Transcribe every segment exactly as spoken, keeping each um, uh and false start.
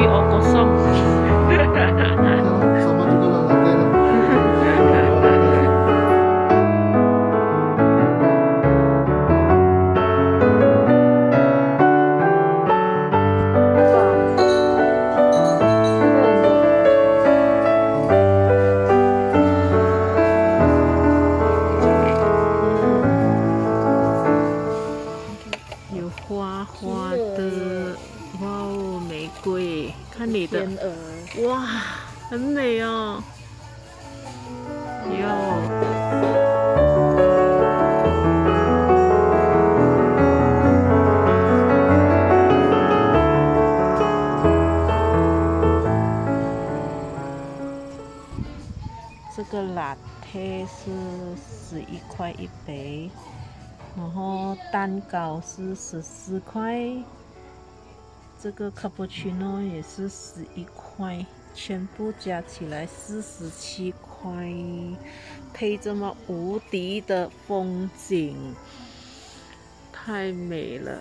我个送。 Sama juga lah latte lah. 有花花的，哇哦，玫瑰，看你的， 天鹅， 哇，很美哦，哟。这个 latte 是十一块一杯，然后蛋糕是十四块，这个 cappuccino 也是十一块，全部加起来四十七块，配这么无敌的风景，太美了。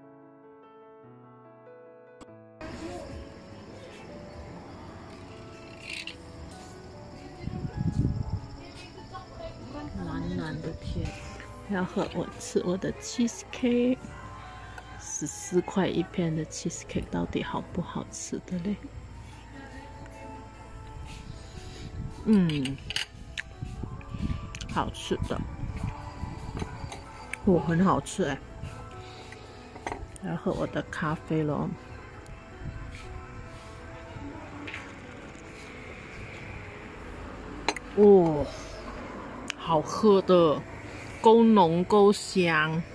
暖暖的天，要和我吃我的 cheesecake， 十四块一片的 cheesecake 到底好不好吃的嘞？嗯，好吃的，哦，很好吃哎。要喝我的咖啡咯。哦，好喝的，够浓够香。